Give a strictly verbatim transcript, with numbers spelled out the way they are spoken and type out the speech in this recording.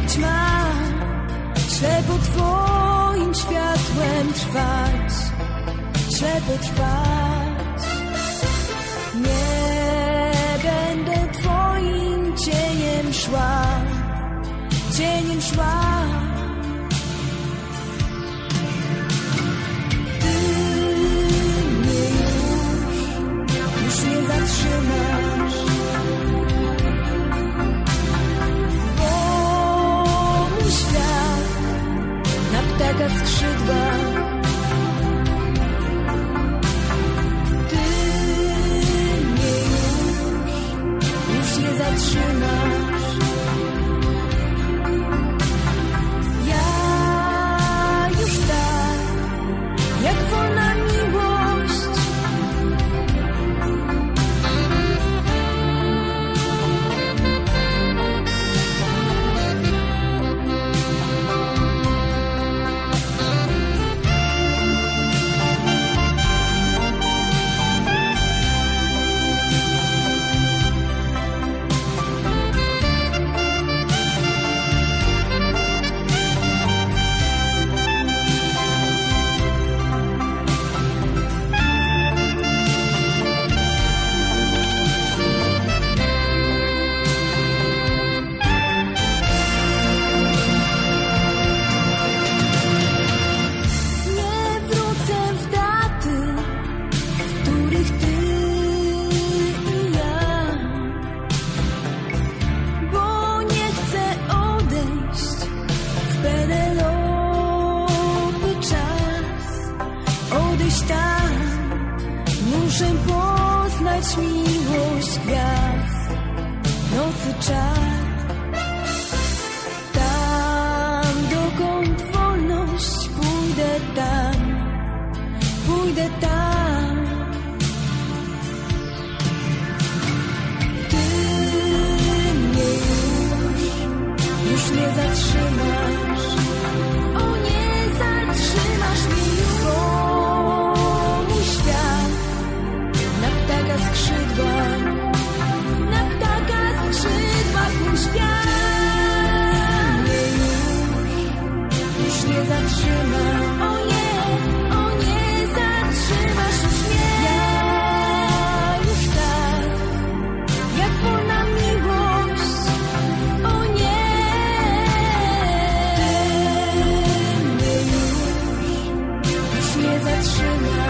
ćma, ślepo Twoim światłem trwać, ślepo trwać. Nie będę Twoim cieniem szła, cieniem szła. Ty mnie już, już nie zatrzymasz, bo mój świat na ptaka skrzydła. Ty mnie już, już nie zatrzymasz. Jak wolna miłość, muszę poznać miłość gwiazd, nocy czar. Tam, dokąd wolność, pójdę tam, pójdę tam. Ty mnie już, już nie zatrzymasz, o nie zatrzymasz mnie już, bo mój świat na ptaka skrzydła, na ptaka skrzydłach mój świat. Ty mnie już, już nie zatrzymasz, o nie, o nie zatrzymasz już mnie. Ja już tak, jak wolna miłość, o nie. Ty mnie już, już nie zatrzymasz.